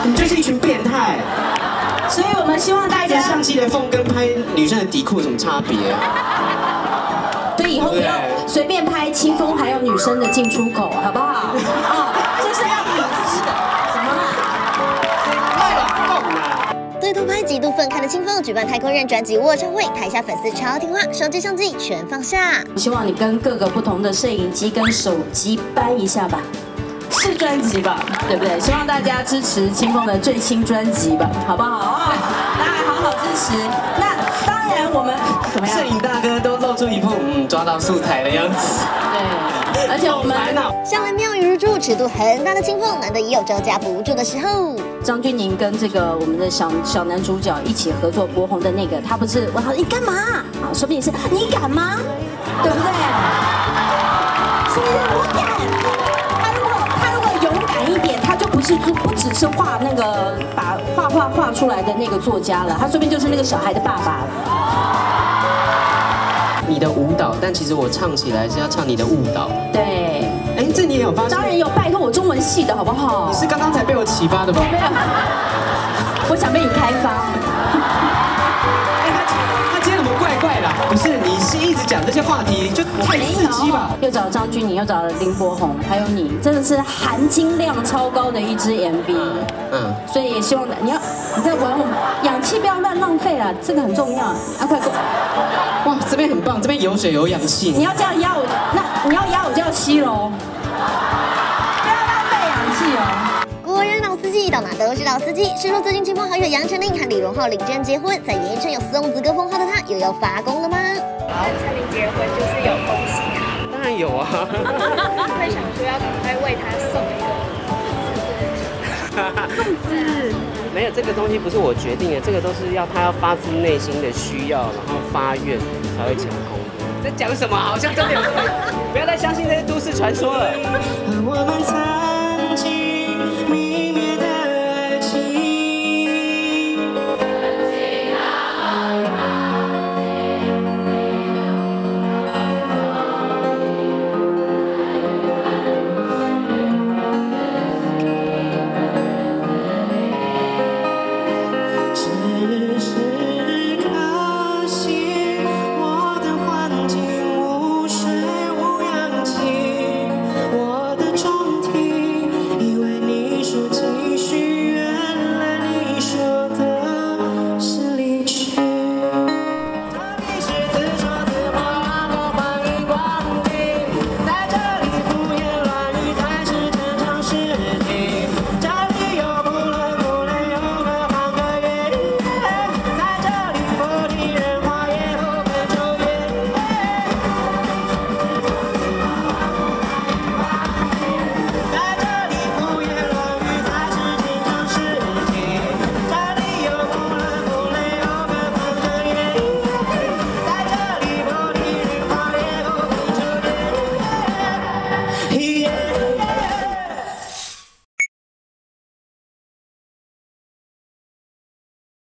你就是一群变态。 所以我们希望大家相机的缝跟拍女生的底裤有什么差别？ 所以以后不要随便拍清风还有女生的进出口，好不好？啊，这是要隐私的。什么啦？ 对偷拍极度愤慨的清风举办太空人专辑握唱会，台下粉丝超听话，手机相机全放下。 希望你跟各个不同的摄影机跟手机搬一下吧。 是专辑吧，对不对？希望大家支持清风的最新专辑吧，好不好啊？大家好好支持。那当然，我们怎么样？ 摄影大哥都露出一副抓到素材的样子。 对，而且我们向来妙语如珠、尺度很大的清风，难得也有招架不住的时候。 张钧甯跟这个我们的小男主角一起合作博红的那个，他不是我说你干嘛啊？说不定是你敢吗？对不对？是不是我敢？ 不只是画那个把画出来的那个作家了，他说不定就是那个小孩的爸爸了。 你的舞蹈，但其实我唱起来是要唱你的舞蹈。 对， 哎，这你也有发现？ 当然有，拜托我中文系的好不好？ 你是刚刚才被我启发的吗？ 没有，我想被你开发。 他今天怎么怪怪的？不是，你是一直讲这些话题，就太刺激吧？ 又找张钧甯，又找了林柏宏，还有你，真的是含金量超高的一支 MV。所以也希望你在玩我们氧气不要乱浪费啊，这个很重要啊！快过！ 哇，这边很棒，这边有水有氧气。 你要这样压我，那你要压我就要吸喽，不要浪费氧气哦。 果然老司机到哪都是老司机。是说最近清风好友杨丞琳和李荣浩领证结婚，在演艺圈有送子歌封号的他，又要发功了吗？ 跟丞琳结婚就是有恭喜他， 当然有啊。 会想说要赶快为他送一个送子。没有，这个东西不是我决定的，这个都是他要发自内心的需要，然后发愿才会成功。在讲什么？好像真的有。不要再相信这些都市传说了。我们